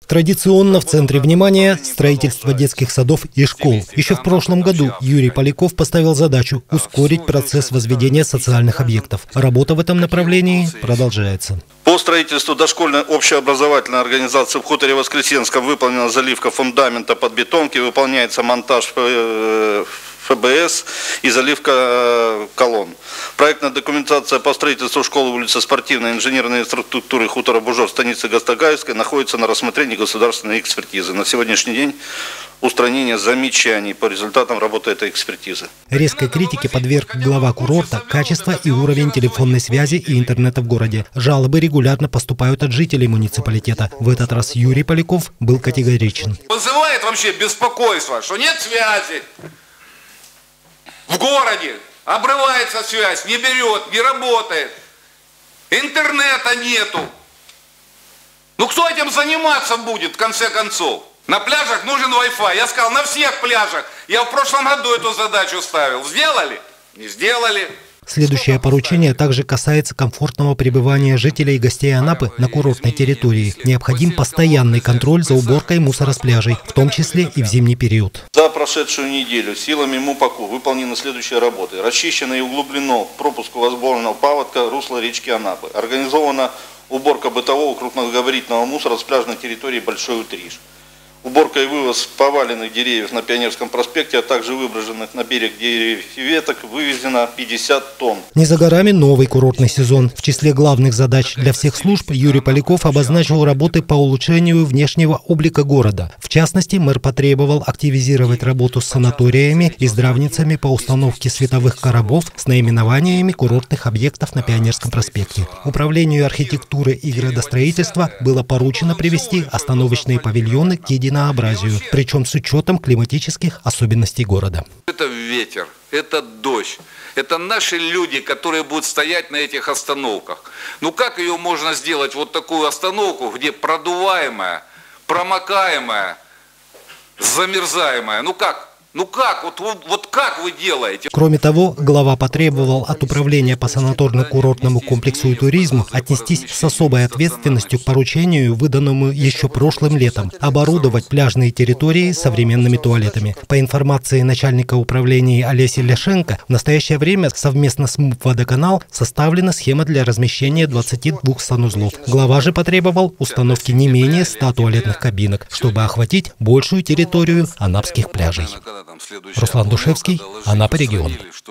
Традиционно в центре внимания строительство детских садов и школ. Еще в прошлом году Юрий Поляков поставил задачу ускорить процесс возведения социальных объектов. Работа в этом направлении продолжается. По строительству дошкольной общеобразовательной организации в хуторе Воскресенском выполнена заливка фундамента под бетонки, выполняется монтаж ФБС и заливка колонн. Проектная документация по строительству школы улицы Спортивной инженерной инфраструктуры хутора Бужов станицы Гастогайской находится на рассмотрении государственной экспертизы. На сегодняшний день устранение замечаний по результатам работы этой экспертизы. Резкой критике подверг глава курорта качество и уровень телефонной связи и интернета в городе. Жалобы регулярно поступают от жителей муниципалитета. В этот раз Юрий Поляков был категоричен. Вызывает вообще беспокойство, что нет связи в городе. Обрывается связь, не берет, не работает. Интернета нету. Ну кто этим заниматься будет в конце концов? На пляжах нужен Wi-Fi. Я сказал, на всех пляжах. Я в прошлом году эту задачу ставил. Сделали? Не сделали. Следующее поручение также касается комфортного пребывания жителей и гостей Анапы на курортной территории. Необходим постоянный контроль за уборкой мусора с пляжей, в том числе и в зимний период. За прошедшую неделю силами МУПАКу выполнены следующие работы. Расчищено и углублено пропуск возможного паводка русла речки Анапы. Организована уборка бытового крупногабаритного мусора с пляжной территории Большой Утриш. Уборка и вывоз поваленных деревьев на Пионерском проспекте, а также выброшенных на берег деревьев и веток вывезено 50 тонн. Не за горами новый курортный сезон. В числе главных задач для всех служб Юрий Поляков обозначил работы по улучшению внешнего облика города. В частности, мэр потребовал активизировать работу с санаториями и здравницами по установке световых коробов с наименованиями курортных объектов на Пионерском проспекте. Управлению архитектуры и градостроительства было поручено привести остановочные павильоны к единообразию, причем с учетом климатических особенностей города. Это ветер, это дождь, это наши люди, которые будут стоять на этих остановках. Ну как ее можно сделать, вот такую остановку, где продуваемая, промокаемая, замерзаемая? Ну как? Вот как вы делаете? Кроме того, глава потребовал от управления по санаторно-курортному комплексу и туризму отнестись с особой ответственностью к поручению, выданному еще прошлым летом, оборудовать пляжные территории современными туалетами. По информации начальника управления Олеси Ляшенко, в настоящее время совместно с МУП «Водоканал» составлена схема для размещения 22 санузлов. Глава же потребовал установки не менее 100 туалетных кабинок, чтобы охватить большую территорию анапских пляжей. Руслан Душевский, Анапа регион.